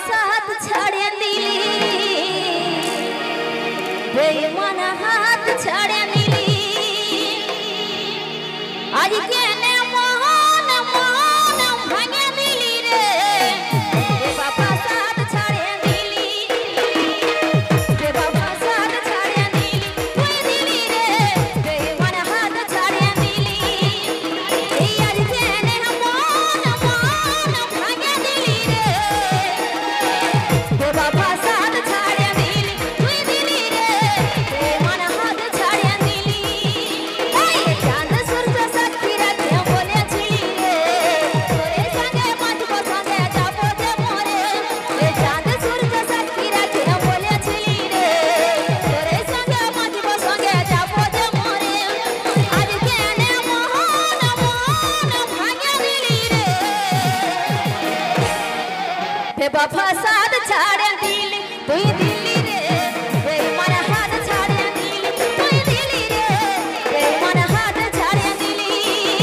साथ छाड़े दिली बेईमान हाथ छाड़े दिली आज के ने मोहन मोहन भांगे दिली रे बाबा साथ छाड़े दिली बाबा साथ छाड़े दिली कोई दिली रे बेईमान हाथ छाड़े दिली आज के ने मोहन मोहन भांगे दिली रे बाबा साथ छाड़े दिली कोई दिली रे बेईमान हाथ छाड़े दिली आए चांद सूरज साथी राखे बोले छिली रे तोरे संगे माथको संगे जाबो जे मोरे ए चांद सूरज साथी राखे बोले छिली रे तोरे संगे माथको संगे जाबो जे मोरे आज केने मोहन मोहन भांगे दिली रे बाबा साथ छाड़े दिली तुई दिली रे बेईमान हाथ छाड़े दिली तुई दिली रे बेईमान हाथ छाड़े दिली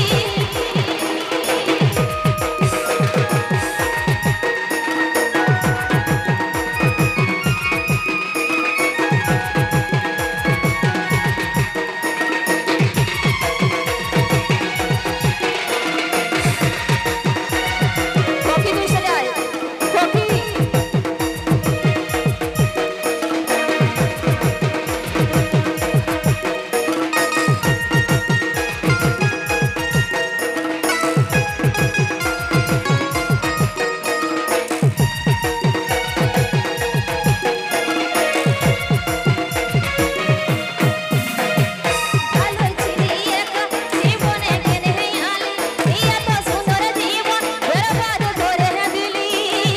कॉफी भी सजाए कॉफी ভালো ছিলি একা জীবনে কেনে আলি এত সুন্দর জীবন বরবাদ করে দিলি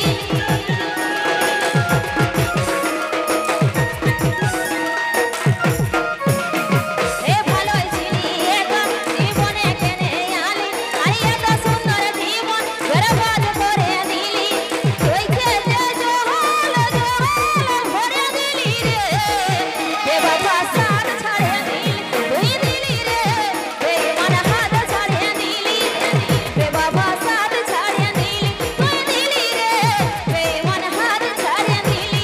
এ ভালো ছিলি একা জীবনে কেনে আলি এত সুন্দর জীবন বরবাদ করে দিলি তুই খেতে জহল ভরে দিলি রে বাবা সাথ ছাড়ে দিলি তুই দিলি রে বেঈমান হাত ছাড়ে দিলি বাবা সাথ ছাড়ে দিলি তুই দিলি রে বেঈমান হাত ছাড়ে দিলি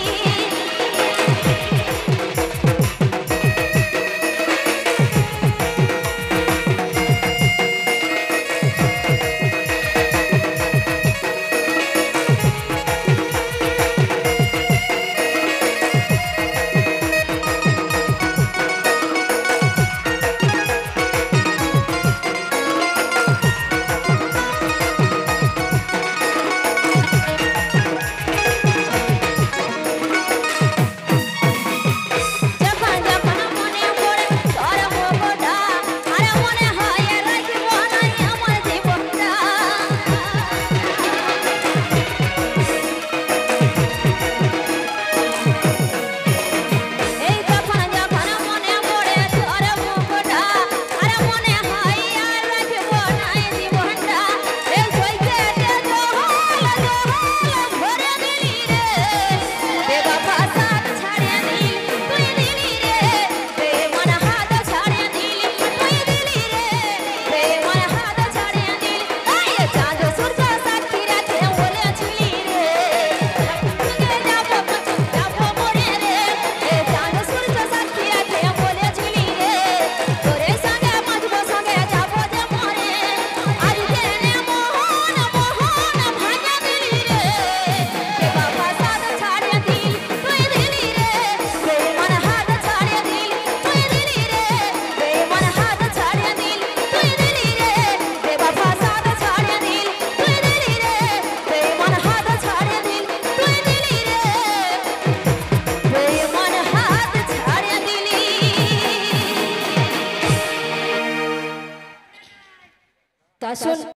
যখন যখন মনে পড়ে তোর মুখটা আর মনে হয় রাখব না আমার জীবনটা এই যখন যখন মনে পড়ে তোর মুখটা আর মনে হয় রাখব না জীবনটা এই সইতে জহল ভরে দিলি রে বাবা সাথ ছাড়ে দিলি তুই দিলি রে বেঈমান হাত ছাড়ে দিলি তুই দিলি রে বেঈমান হাত ছাড়ে দিলি আয় চাঁদ সূর্য সাক্ষী রাখে বলে ছিলি রে যাবো মোরে রে চাঁদ সূর্য সাক্ষী রাখে বলে ছিলি রে তোরে সঙ্গে মাঝবো সঙ্গে যাবো যে মোরে আজ কেনে মোহন মোহন ভাঙে দিলি রে বাবা সাথ ছাড়ে দিলি তুই দিলি রে বেঈমান হাত ছাড়ে দিলি তুই দিলি রে বেঈমান হাত ছাড়ে দিলি তুই দিলি রে বাবা সাথ ছাড়ে দিলি তুই দিলি রে বেঈমান হাত ছাড়ে দিলি তুই দিলি রে বেঈমান হাত ছাড়ে দিলি তা শোন